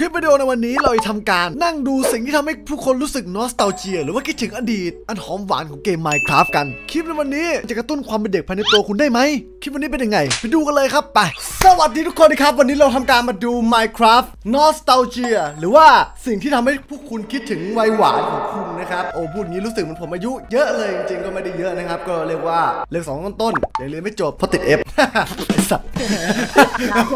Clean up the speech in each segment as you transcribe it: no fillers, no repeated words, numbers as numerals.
ลิปวิดีโอในวันนี้เราจะทำการนั่งดูสิ่งที่ทำให้ผู้คนรู้สึกนอสตัลเจียหรือว่าคิดถึงอดีตอันหอมหวานของเกม Minecraft กันคลิปในวันนี้จะกระตุ้นความเป็นเด็กภายในตัวคุณได้ไหมคลิปวันนี้เป็นยังไงไปดูกันเลยครับไปสวัสดีทุกคนนะครับวันนี้เราทำการมาดู Minecraft Nostalgia หรือว่าสิ่งที่ทำให้พวกคุณคิดถึงวัยหวานของคุณนะครับโอ้พูดงี้รู้สึกเหมือนผมอายุเยอะเลยจริงๆก็ไม่ได้เยอะนะครับก็เรียกว่าเลข2ต้นๆยังเรียนไม่จบเพราะติด F ไอ้สัสอนาคต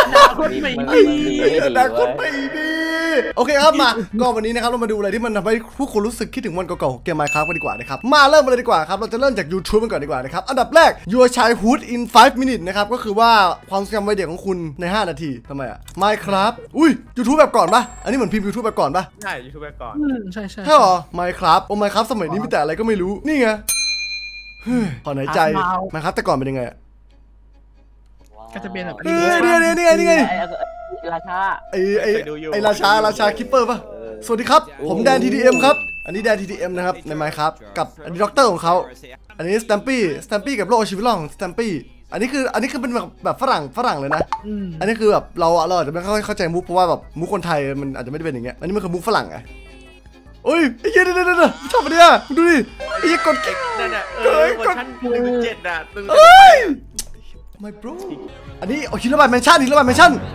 ไม่ดีโอเคครับมาก็วันนี้นะครับเรามาดูอะไรที่มันทำให้ผู้คนรู้สึกคิดถึงวันเก่าๆของเกม Minecraft กันดีกว่านะครับมาเริ่มเลยดีกว่าครับเราจะเริ่มจาก YouTube กันก่อนดีกว่านะครับอันดับแรก Your Childhood in 5 minutes นะครับก็คือว่าความทรงจำวัยเด็กของคุณใน5นาทีทำไมอะ Minecraft อุ้ย YouTube แบบก่อนปะอันนี้เหมือนพิมพ์ YouTube แบบก่อนปะใช่ YouTube แบบก่อนใช่หรอ Minecraft โอ้ Minecraft สมัยนี้มีแต่อะไรก็ไม่รู้นี่ไงขอหายใจ Minecraft แต่ก่อนเป็นยังไงก็จะเป็นแบบนี่ไงราชาไอราชาคิปเปอร์ป่ะสวัสดีครับผมแดน TDM ครับอันนี้แดน TDM นะครับใน Minecraft กับอันนี้ด็อกเตอร์ของเขาอันนี้สแตมปี้กับโลชีวิตล่องสแตมปี้อันนี้คือเป็นแบบฝรั่งเลยนะอันนี้คือแบบเราอาจจะไม่เข้าใจมุกเพราะว่าแบบมุกคนไทยมันอาจจะไม่ได้เป็นอย่างเงี้ยอันนี้มันคือมุกฝรั่งไงโอ้ยไอ้เหี้ยเดี๋ยวชอบปะเนี่ยดูดิไอ้กดนั่นน่ะเวอร์ชัน1.7อ่ะตึง My bro อันนี้ฮิโรบายแมนชั่นไอ้ยัง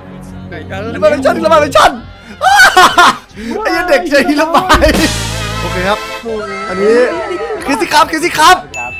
เด็กใจฮิโรบายโอเคครับอันนี้เคซี่ครับ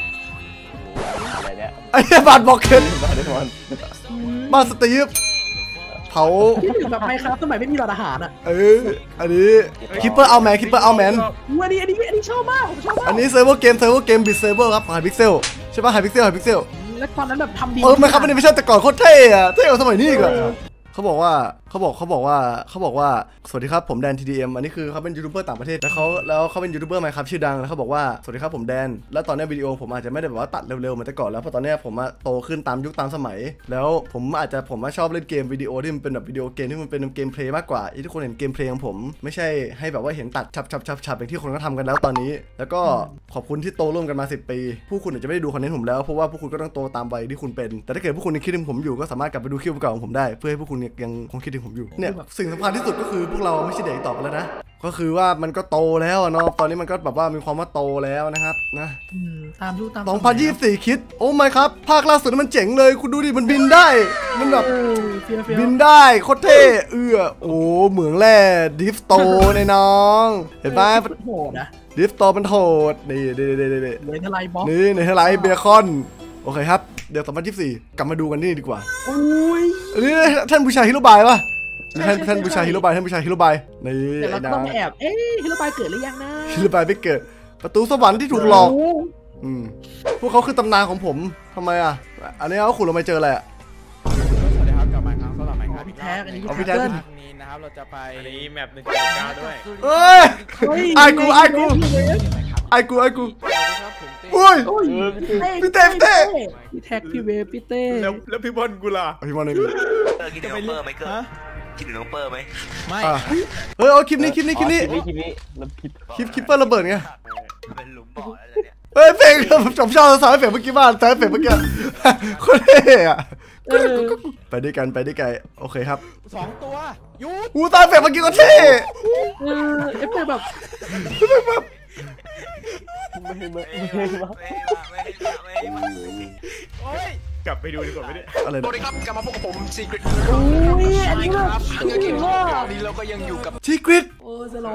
ไอ้บาดบอกเคนบ้านสตีฟเผาแบบไมค์ครับสมัยไม่มีร้านอาหารอ่ะอันนี้คิปเปอร์เอาแมนอันนี้ชอบมากอันนี้เซิร์ฟเวอร์เกมบิดเซิร์ฟเวอร์ครับไฮพิกเซลใช่ป่ะไฮพิกเซลแล้วตอนนั้นแบบทำดีไม่ครับอันนี้ไม่ใช่แต่ก่อนโคตรเท่อะเท่กว่าสมัยนี้อีกอะเขาบอกว่าสวัสดีครับผมแดน TDM อันนี้คือเขาเป็นยูทูบเบอร์ต่างประเทศแล้วเขาเป็นยูทูบเบอร์Minecraftชื่อดังแล้วเขาบอกว่าสวัสดีครับผมแดนแล้วตอนนี้วิดีโอผมอาจจะไม่ได้แบบว่าตัดเร็วๆเหมือนแต่ก่อนแล้วเพราะตอนนี้ผมโตขึ้นตามยุคตามสมัยแล้วผมชอบเล่นเกมวิดีโอที่มันเป็นแบบวิดีโอเกมที่มันเป็นเกมเพลย์มากกว่าที่ทุกคนเห็นเกมเพลย์ของผมไม่ใช่ให้แบบว่าเห็นตัดฉับอย่างที่คนก็ทำกันแล้วตอนนี้แล้วก็ขอบคุณที่โตร่วมกันมา10 ปีผู้คุณอาจจะไม่ได้ดูคอนเทนต์ผมแล้วเพราะว่าพวกคุณก็ต้องโตตามวัยที่คุณเป็นแต่ถ้าเกิดพวกคุณยังคิดถึงผมอยู่ก็สามารถกลับไปดูคลิปเก่าของผมได้เพื่อให้พวกคุณยังคงคิดถึงผมอยู่เนี่ยสิ่งสำคัญที่สุดก็คือพวกเราไม่ใช่เด็กต่อไปแล้วนะก็คือว่ามันก็โตแล้วเนาะตอนนี้มันก็แบบว่ามีความว่าโตแล้วนะครับนะตามยุคตาม 2024คิดโอ้ไม่ครับภาคล่าสุดมันเจ๋งเลยคุณดูดิมันบินได้มันแบบบินได้โคตรเท่โอ้เหมืองแร่ดิฟโตในน้องเห็นไหมโหดนะดิฟโตมันโหดนี่ในทลายบล็อกนี่ในทลายเบคอนโอเคครับเดี๋ยว2024กลับมาดูกันนี่ดีกว่านี่ท่านผู้ชายฮิโรบายป่ะท่านผู้ชายฮิโรบายนี่แต่เราต้องแอบฮิโรบายเกิดหรือยังนะฮิโรบายไม่เกิดประตูสวรรค์ที่ถูกหลอกพวกเขาคือตำนานของผมทำไมอ่ะอันนี้เขาขุดลงไปเจออะไรอ่ะสวัสดีครับกลับมาครั้งสำหรับไหมครับพี่แท็กอันนี้พี่แท็กนี้นะครับเราจะไปนี้แมป1.9ด้วยไอ้กูอุ้ยพี่เต้พี่แท็กพี่เวฟพี่เต้แล้วพี่บอลกูล่ะพี่บอลเลยคิดถึงน้องเปอร์ไหมเกิดคิดถึงน้องเปอร์ไหมไม่เอาคลิปนี้คลิปเปอร์ระเบิดไงเป็นหลุมบ่ออะไรเนี่ยเพลงผมชอบสายเฟกเมื่อกี้บ้านสายเฟกเมื่อกี้คนเท่อะไปด้วยกันโอเคครับ 2ตัวยูสายเฟกเมื่อกี้ก็เท่เอฟแบบกลับไปดูดีกว่าไม่ได้อะไรสวัสดีครับกลับมาพบกับผมซีกริตอันนี้ครับนี่เราก็ยังอยู่กับซีกริตเซอร์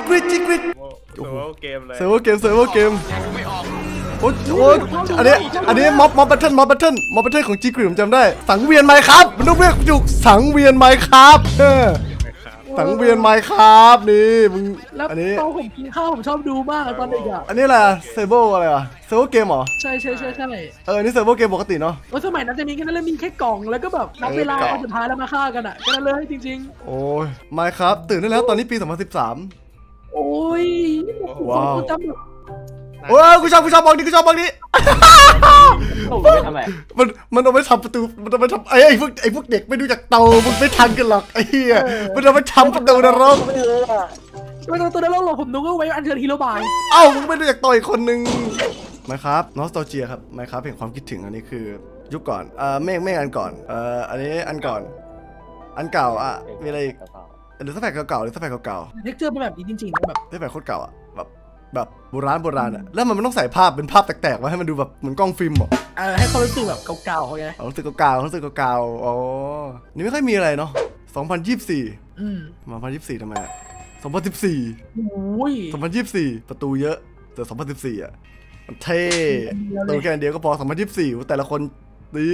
เกมเลยเซอร์เกมไม่ออกโอ้อันนี้ม็อบแบทเทิลของจีกริตผมจำได้สังเวียนไมค์ครับมันต้องเรียกจุกสังเวียนไมค์ครับสังเวียนไมค์ครับนี่มึงอันนี้ตอนผมกินข้าวผมชอบดูมากตอนเด็กอ่ะอันนี้แหละเซเบิลอะไรวะเซเบิลเกมเหรอใช่นี่เซเบิลเกมปกติเนาะว่าสมัยนั้นจะมีแค่นั้นเลยมีแค่กล่องแล้วก็แบบนับเวลาสุดท้ายแล้วมาฆ่ากันอ่ะแค่นั้นเลยจริงๆโอ้ยไมค์ครับตื่นได้แล้วตอนนี้ปี2013 โอ้ยว้าวโอ้ยกูชอบบอกดิมันเอาไปทำประตูมันเอาไปทำไอ้พวกเด็กไม่ดูจากเตามึงไม่ทันกันหรอกไอ้เหี้ยมันเอาไปทำประตูนรกไม่ต้องตัวนรกหรอกผมนึกว่าไว้อันเชิญฮีโร่บายมึงไม่ดูจากต่อยคนนึงไหมครับนอสตาเจียครับไหมครับเห็นความคิดถึงอันนี้คือยุคก่อนเมฆอันก่อนอันนี้อันก่อนอันเก่ามีอะไรอีกหรือสแปกเก่าๆหรือสแปกเก่าเท็กเจอร์เป็นแบบนี้จริงๆนะแบบๆสแปกโคตรเก่าอ่ะแบบโบราณอ่ะแล้วมันต้องใส่ภาพเป็นภาพแตกๆไว้ให้มันดูแบบเหมือนกล้องฟิล์มอ่ะให้เขารู้สึกแบบเก่าๆเขาไงรู้สึกเก่าๆรู้สึกเก่าๆอ๋อนี่ไม่ค่อยมีอะไรเนาะ2024 2024ทำไมอ่ะ2014 โอ้ย 2024 ประตูเยอะแต่2014อ่ะมันเท่ตัวแค่เดียวก็พอ2024แต่ละคนดี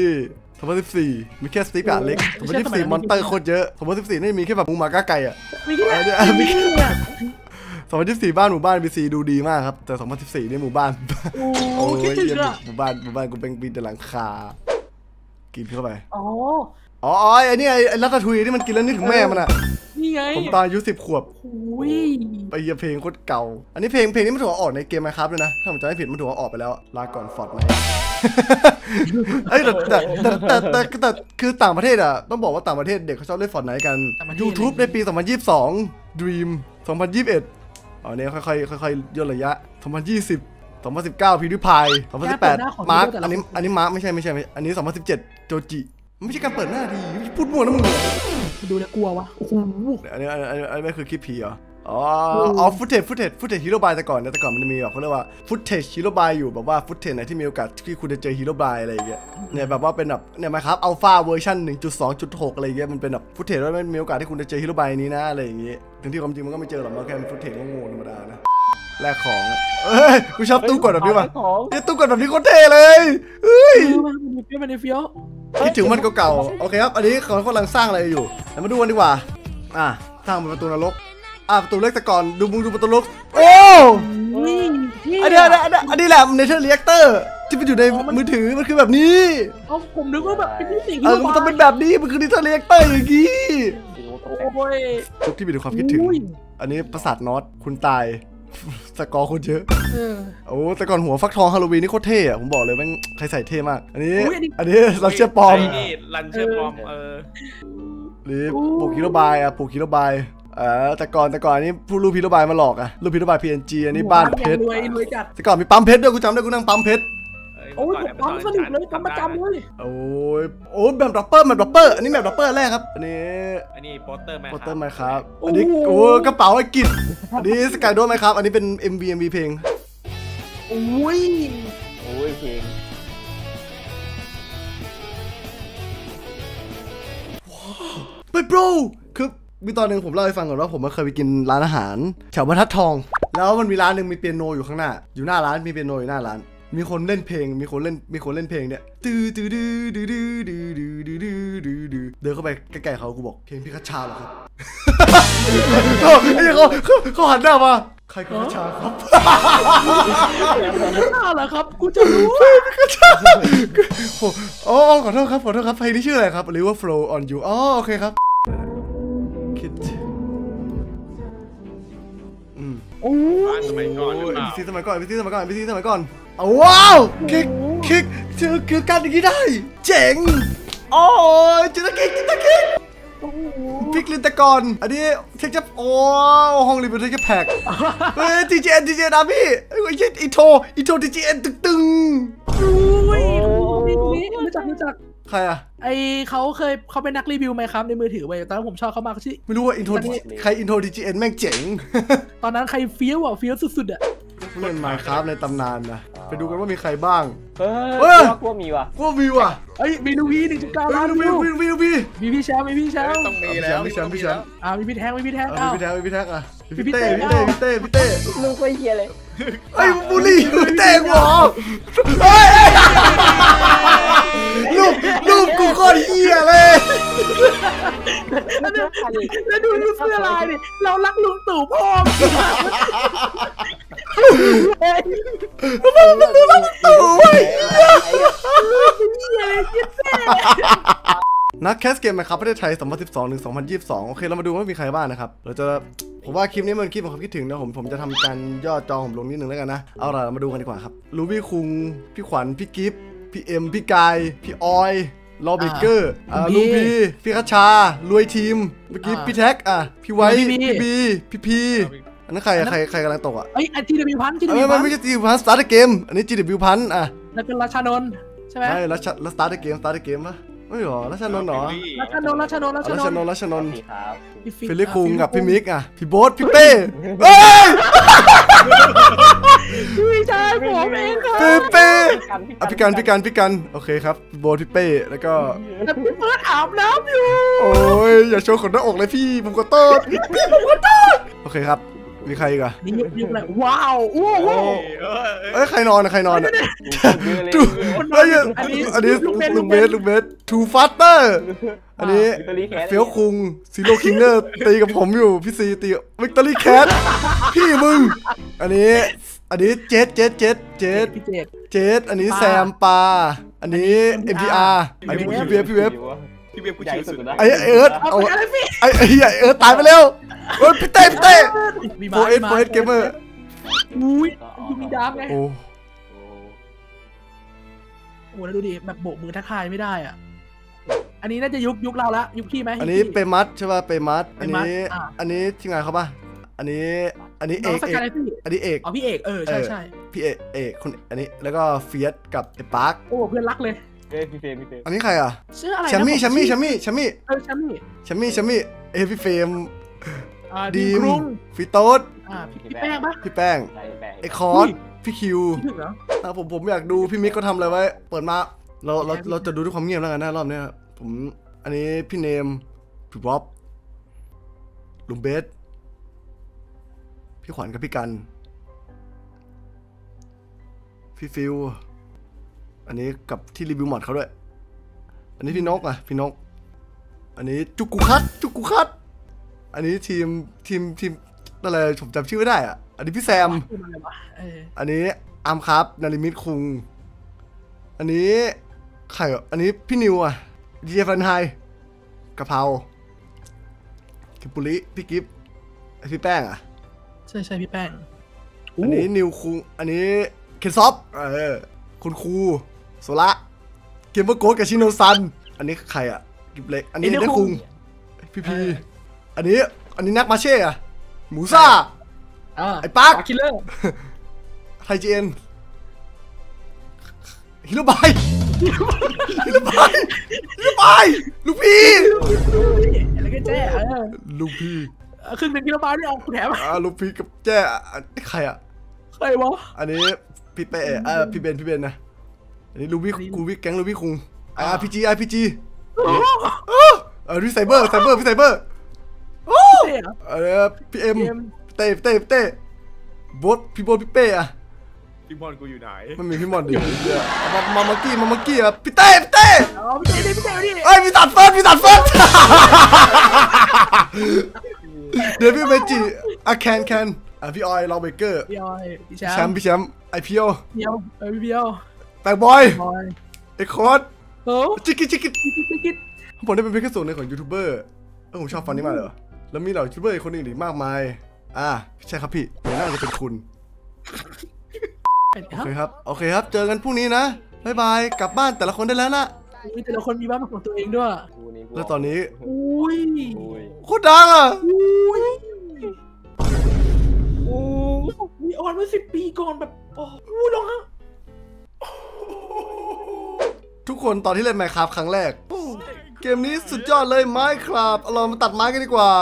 2014มีแค่สตีฟกับเล็ก2024มอนเตอร์โคตรเยอะ2014นี่มีแค่แบบมูมาก้าไก่อ่ะมีแค่มีแค่2024บ้านหมู่บ้าน BC ดูดีมากครับแต่2014นี่หมู่บ้านโอ้คิดถึงอะหมู่บ้านกูเป็นปีแต่หลังคากินเข้าไปอ๋ออ๋อไอ้นี่ไอ้ลัตตาทุยที่มันกินแล้วนึกถึงแม่มันอ่ะนี่ไงผมตอนอายุ10 ขวบโอ้ยไปเยี่ยเพลงโคตรเก่าอันนี้เพลงนี้มันถูกออกในเกมไหมครับด้วยนะถ้าผมจำไม่ผิดมันถูกออกไปแล้วลาก่อนฟอร์ดไนท์เอ้ยแต่คือต่างประเทศอ่ะต้องบอกว่าต่างประเทศเด็กเขาชอบเล่นฟอร์ดไนท์กัน YouTube ในปี 2022 Dream 2021อ๋อเนี่ยค่อยย่นระยะ2020 2019 PewDiePie 2018 มาร์คอันนี้มาร์คไม่ใช่อันนี้2017 โจจิมันไม่ใช่การเปิดหน้าดีพูดมั่วนะมึงดูแล้วกลัววะโอ้โหอันนี้ไม่คือคลิปผีเหรออ๋อฟุตเทจฮีโร่บายแต่ก่อนมันจะมีแบบเขาเรียกว่าฟุตเทจฮีโร่บายอยู่แบบว่าฟุตเทจไหนที่มีโอกาสที่คุณจะเจอฮีโร่บายอะไรอย่างเงี้ยเนี่ยแบบว่าเป็นแบบเนี่ยมาครับอัลฟาเวอร์ชัน 1.2.6 อะไรอย่างเงี้ยมันเป็นแบบฟุตเทจว่ามันมีโอกาสที่คุณจะเจอฮีโร่บายนี้นะอะไรอย่างเงี้ยถึงที่ความจริงมันก็ไม่เจอหรอกมันแค่ฟุตเทจโง่ๆธรรมดานะแลกของเอ้ยกูชอบตู้กดแบบนี้ว่ะเนี่ยตู้กดแบบนี้โคตรเท่เลยเฮ้ยมันในเฟี้ยวคิดถึงมันเก่าๆโอเคครับอันนี้เขากำลังสร้างอะไรอยู่เดี๋ยวมาดูกันดีกว่าสร้างเป็นประตูนรกประตูเล็กแต่ก่อนดูประตูนรกโอ้อันนี้แหละเนเธอร์เรียกเตอร์ที่มันอยู่ในมือถือมันคือแบบนี้ผมนึกว่าแบบเป็นที่สิ่งมันต้องเป็นแบบนี้มันคือเนเธอร์เรียกเตอร์อย่างงี้โอ้ยทุกที่มีแต่ความคิดถึงอันนี้ปราสาทนอตคุณตายสกอร์คนเยอะโอ้แต่ก่อนหัวฟักทองฮาโลวีนนี่โคตรเท่อะผมบอกเลยแม่งใครใส่เท่มากอันนี้เราเชื่อปอมนี่รันเชอร์ปอมหรือปลูกฮีโร่บายปลูกฮีโร่บายแต่ก่อนนี่ผู้รูปฮีโร่บายมาหลอกรูปฮีโร่บาย PNG อันนี้บ้านเพชรแต่ก่อนมีปั๊มเพชรด้วยกูจำได้กูนั่งปั๊มเพชรโอ้ยปั๊มสนุกเลยปั๊มประจำเลยโอ้ยแบบด็อปเปอร์อันนี้แบบด็อปเปอร์แรกครับอันนี้โปสเตอร์ไหมครับอันนี้โอ้กระเป๋าไอ้กิจอันนี้สกายโดว์ไหมครับอันนี้เป็น MV เพลงโอ้ยเพลงไปโปรคือมีตอนหนึ่งผมเล่าให้ฟังก่อนว่าผมเคยไปกินร้านอาหารแถวบรรทัดทองแล้วมันมีร้านหนึ่งมีเปียโนอยู่ข้างหน้าอยู่หน้าร้านมีเปียโนอยู่หน้าร้านมีคนเล่นเพลงมีคนเล่นเพลงเนี่ยตื้อเดินเข้าไปใกล้ๆเขากูบอกเพลงพิคาชาเหรอครับเขาหันหน้ามาใครคือพิคาชาครับเหรอครับกูจะรู้พิคาชาอ๋อขอโทษครับเพลงนี้ชื่ออะไรครับ River Flow on You อ๋อโอเคครับคิดโอ้ยสมัยก่อนพีซีสมัยก่อนว้าวคิกคือการอย่างนี้ได้เจ๋งโอ้ยจิตาคิกพิกลินตะกอนอันนี้เทคจับโอ้ห้องรีวิวเทคจับแพ็กเฮ้ย TGN นะพี่ไอ้เหี้ยอิโท TGN ตึงรู้จักใครอะเขาเป็นนักรีวิวไหมครับในมือถือไว้ตอนนั้นผมชอบเขามากชื่อไม่รู้ว่าใครอินโทร TGN แม่งเจ๋งตอนนั้นใครเฟี้ยวสุดๆอะเล่นมาครับในตำนานนะไปดูกันว่ามีใครบ้างกลัวมีว่ะมีลูวี1.9 ล้านวิวมีพี่แชมป์ต้องมีแล้วมีแชมป์มีพี่แท็กมีพี่แท็กพี่เต้ลูกไม่เฮียเลยไอ้บุลี่เต้หรอรูปกูโคตรเหี้ยเลยแล้วดูเสื้อลายดิเรารักลุงตู่พ่อนักแคสเกมนะครับประเทศไทย 2012 ถึง 2022 โอเคเรามาดูว่ามีใครบ้างนะครับผมว่าคลิปนี้มันคลิปของความคิดถึงนะผมจะทำการย่อจอผมลงนิดนึงแล้วกันนะเอาล่ะมาดูกันดีกว่าครับลูบี้คุงพี่ขวัญพี่กิฟต์พี่เอ็มพี่กายพี่ออยลอเบเกอร์ลุงพี่คัชชารวยทีมเมื่อกี้พี่แท็กพี่ไว้พี่บีพี่พีอันนั้นใครกำลังตกไอ้ GW พันไม่ใช่ GW พันสตาร์ทเกมอันนี้ GW พันแล้วเป็นราชานนท์ใช่ไหมใช่แล้วสตาร์ทเกมปะไม่หรอรัชนนท์หรอรัชนนท์รัชนนท์ครับฟิลลี่คุงกับพี่มิกอ่ะพี่โบ๊ทพี่เป้เอ้ยพี่ชายผมเองครับพี่เป้พี่กันโอเคครับพี่โบ๊ทพี่เป้แล้วก็แต่พี่เฟิร์สอาบน้ำอยู่โอ้ยอย่าโชว์ขนหน้าอกเลยพี่ผมก็โทษโอเคครับมีใครอีกอะนี่ยุบเลยว้าวโอ้โหเอ้ยใครนอนอะดูอันนี้ลุงเบสทูฟัตเตอร์อันนี้เฟี้ยวคุงซีโร่คิงเนอร์ตีกับผมอยู่พี่ซีตีวิกตอรี่แคทพี่มึงอันนี้เจดอันนี้แซมปาอันนี้ MTR อันนี้พี่เว็บพี่เว็บกูใหญ่ชิวสุสุดดนะไอ้เอิร์ธเอาไปอะไรพี่ไอ้เอิร์ธตายไปแล้วเฮ้ยพี่เต้โฟเอสเกมเมอร์อุ้ยยูมีดาร์กไงโอ้โอ้แล้วดูดิแบบโบกมือทักทายไม่ได้อ่ะอันนี้น่าจะยุคเราละยุคพี่ไหมอันนี้เปมัสใช่ป่ะเปมัสเปอันมัสนี้อ่ะอันนี้ทีมงานเขาป่ะอันนี้เอน้องกสกายพี่อันนี้เอกอ๋อพี่เอกใช่พี่เอกคนอันนี้แล้วก็เฟียสกับไอ้ปาร์คโอ้เพื่อนรักเลยพี่เฟรมอันนี้ใครอ่ะชื่ออะไรนะแชมมี่แชมมี่พี่เฟรมดีดีมมรุงฟิโต้พี่แป้งปะพี่แป้งใช่แปลกไอ้คอร์สพี่คิวถึงเหรอผมอยากดูพี่มิกเขาทำอะไรไว้เปิดมาเราจะดูด้วยความเงียบแล้วกันนะรอบนี้ผมอันนี้พี่เนมพี่บ๊อบลุงเบสพี่ขวัญกับพี่กันพี่ฟิวอันนี้กับที่รีวิวหมอดเขาด้วยอันนี้พี่นกอ่ะพี่นกอันนี้จุกุคัตอันนี้ทีมอะไรผมจำชื่อไม่ได้อ่ะอันนี้พี่แซมคืออะไรวะอันนี้อาร์มครับนาริมิตคุงอันนี้ใครอ่ะอันนี้พี่นิวอ่ะดีเจฟันไฮกะเพรากิบปุริพี่กิฟพี่แป้งอ่ะใช่พี่แป้งอันนี้นิวคุงอันนี้เคนซอฟคุณครูโซละเกมเมอร์โกดกับชิโนซันอันนี้ใครอ่ะกิบเล็กอันนี้ได้คุงพี่อันนี้นักมาเช่อะหมูซ่าไอ้ปาร์คคิลเลอร์ไทจีเอ็นฮิโรบายลูกพี่อะไรกันแจ้ลูกพี่ครึ่งหนึ่งกิโลบาทนี่เอาคุณแถมลูกพี่กับแจ้ใครอ่ะใครวะอันนี้พี่เป้พี่เบนนะอันนี้ลูบี้กูวิแก๊งลูบี้คุงRPG พี่ไซเบอร์พี่ไซเบอร์พี่เอ็มเต้บดพี่เป้อะพี่บอลกูอยู่ไหนมันมีพี่มอนดิมามังกี้อะพี่เต้เอาพี่เต้ดิเอ้ยพี่ตัดเฟิร์สเดวิดเมจิแคนพี่ออยลอเบเกอร์พี่ออยพี่แชมป์ไอพีโอพี่เบียวแปกบอยไอคอร์ดโอ้จิกกิผมได้เป็นเพียงแค่ส่วนหนึ่งของยูทูบเบอร์ผมชอบฟันนี้มากเลยแล้วมีเหล่ายูทูบเบอร์คนอื่นอีกมากมายใช่ครับพี่เดี๋ยวน่าจะเป็นคุณโอเคครับเจอกันพรุ่งนี้นะบ๊ายบายกลับบ้านแต่ละคนได้แล้วนะแต่ละคนมีบ้านของตัวเองด้วยแล้วตอนนี้อุ้ยโคตรดังอ่ะมีออนเมื่อ10 ปีก่อนแบบโอ้ยร้องฮะทุกคนตอนที่เล่น Minecraft ครั้งแรกเกมนี้สุดยอดเลย Minecraft เรามาตัดไม้กันดีกว่า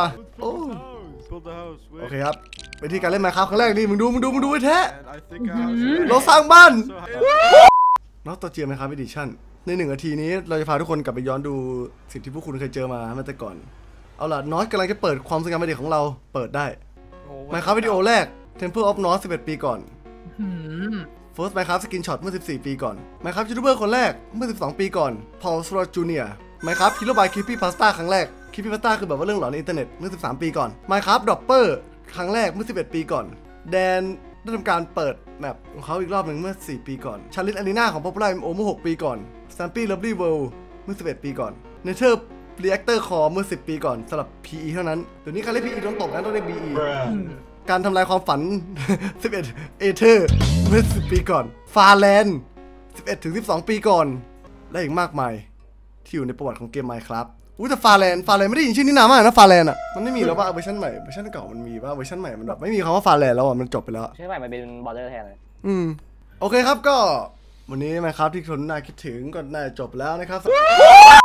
โอเคครับวิธีการเล่น Minecraft ครั้งแรกนี่มึงดูไอ้แท้เราสร้างบ้านนอสตเจีย Minecraft Edition ใน1 นาทีนี้เราจะพาทุกคนกลับไปย้อนดูสิ่งที่พวกคุณเคยเจอมาเมื่อแต่ก่อนเอาล่ะนอสกำลังจะเปิดความทรงจำวัยเด็กของเราเปิดได้ Minecraft วิดีโอแรก Temple of North 11 ปีก่อนFirst Minecraft Screenshot เมื่อ14 ปีก่อน Minecraft YouTuber คนแรกเมื่อ12 ปีก่อน Paul Srot Jr. Minecraft Hero by Creepypasta ครั้งแรก Creepypasta คือแบบว่าเรื่องหลอนในอินเทอร์เน็ตเมื่อ13 ปีก่อน Minecraft Dropper ครั้งแรกเมื่อ11 ปีก่อนแดนได้ทำการเปิดแมปของเขาอีกรอบหนึ่งเมื่อ4 ปีก่อน Challenge Arena ของ Popular MMO เมื่อ6 ปีก่อน Stampy Lovely World เมื่อ11 ปีก่อน Nether Reactor Core เมื่อ10 ปีก่อนสำหรับ PE เท่านั้นเดี๋ยวนี้การเล่น PE ต้องตกนะต้องเล่น BEการทำลายความฝัน 11 เอเธอร์เมื่อ10 ปีก่อนฟาแลนด์11 ถึง 12 ปีก่อนและอีกมากมายที่อยู่ในประวัติของเกม Minecraft แต่ฟาแลนด์ไม่ได้ยินชื่อนี้นานมากนะฟาแลนด์อ่ะมันไม่มีแล้วป่ะเวอร์ชันใหม่เวอร์ชันเก่ามันมีป่ะเวอร์ชันใหม่มันแบบไม่มีคำว่าฟาแลนด์แล้วอ่ะมันจบไปแล้วใช่ไหมมันเป็นบอร์เดอร์แทนเลยโอเคครับก็วันนี้Minecraftที่คนน่าคิดถึงก็น่าจบแล้วนะครับ